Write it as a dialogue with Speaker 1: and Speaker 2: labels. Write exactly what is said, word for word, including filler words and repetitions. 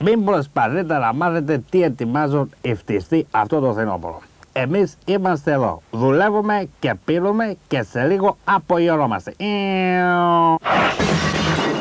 Speaker 1: Μην προσπαθείτε να μάθετε τι ετοιμάζουν οι φτιστοί αυτό το φθινόπωρο. Εμείς είμαστε εδώ, δουλεύουμε και πίνουμε και σε λίγο απογειωνόμαστε.